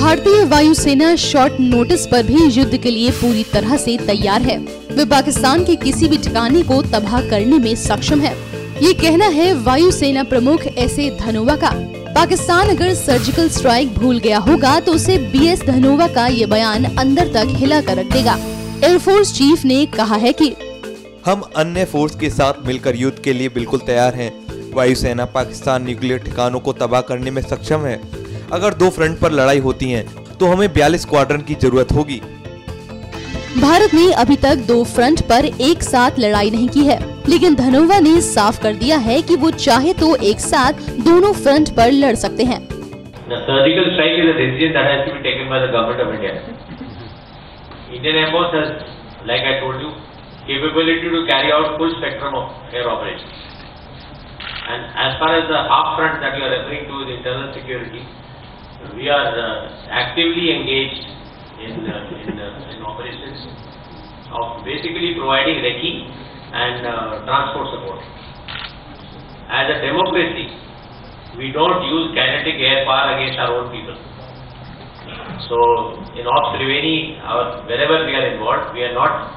भारतीय वायुसेना short notice पर भी युद्ध के लिए पूरी तरह से तैयार है। वे पाकिस्तान के किसी भी ठिकाने को तबाह करने में सक्षम है। ये कहना है वायुसेना प्रमुख एस.ए. धनोवा का। पाकिस्तान अगर सर्जिकल स्ट्राइक भूल गया होगा तो उसे बी.एस. धनोवा का ये बयान अंदर तक हिला कर रख देगा। एयरफोर्स चीफ ने कहा है कि हम अन्य फोर्स के साथ मिलकर युद्ध के लिए बिल्कुल तैयार हैं। वायुसेना पाकिस्तान न्यूक्लियर ठिकानों को तबाह करने में सक्षम है। अगर 2 फ्रंट पर लड़ाई होती है तो हमें 42 स्क्वाड्रन की जरूरत होगी। भारत ने अभी तक 2 फ्रंट पर एक साथ लड़ाई नहीं की है, लेकिन धनोवा ने साफ कर दिया है कि वो चाहे तो एक साथ दोनों फ्रंट पर लड़ सकते हैं। Surgical strike is a decision that has to be taken by the government of India. Indian air force has, like I told you, capability to carry out full spectrum of air operations. And as far as the half front that you are referring to is internal security, we are actively engaged in operations of basically providing recce and transport support. As a democracy, we don't use kinetic air power against our own people. So in Ops Triveni, wherever we are involved, we are not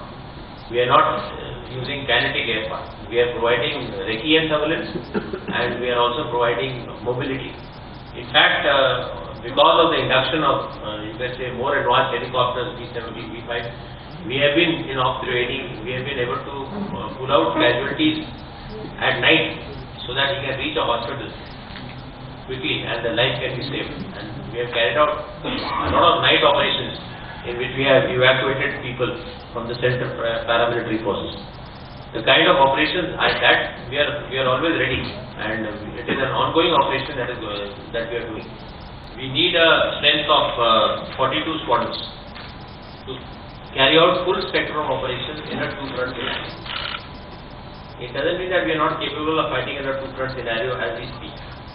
using kinetic air power. We are providing recce and surveillance, and we are also providing mobility. In fact, because of the induction of, you can say, more advanced helicopters, B-70, B-5, we have been in Ops Triveni, we have been able to pull out casualties at night so that we can reach a hospital quickly and the life can be saved. And we have carried out a lot of night operations in which we have evacuated people from the center paramilitary forces. The kind of operations that we are always ready, and it is an ongoing operation that we are doing. We need a strength of 42 squadrons to carry out full spectrum operations in a 2-front scenario. It doesn't mean that we are not capable of fighting in a 2-front scenario as we speak.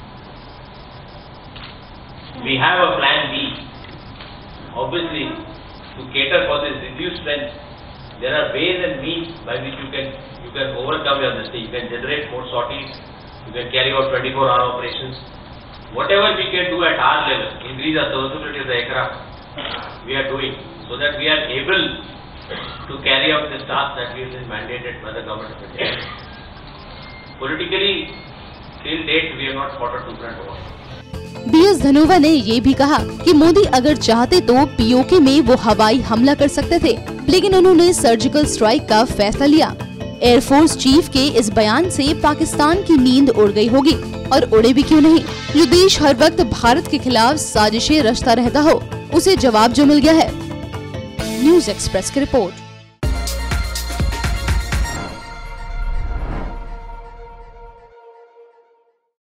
We have a plan B. Obviously, to cater for this reduced strength, there are ways and means by which you can overcome your mistake. You can generate more sorties. You can carry out 24-hour operations. Whatever we can do at our level, increase our serviceability of the aircraft, we are doing so that we are able to carry out this task that we have been mandated by the government of India. Politically, till date, we have not fought a 2-front war. B S. Dhanoa ने ये भी कहा कि मोदी अगर चाहते तो PoK में वो हवाई हमला कर सकते थे, लेकिन उन्होंने सर्जिकल स्ट्राइक का फैसला लिया। एयरफोर्स चीफ के इस बयान से पाकिस्तान की नींद उड़ गई होगी, और उड़े भी क्यों नहीं। जो देश हर वक्त भारत के खिलाफ साजिशें रचता रहता हो, उसे जवाब जो मिल गया है। न्यूज़ एक्सप्रेस की रिपोर्ट।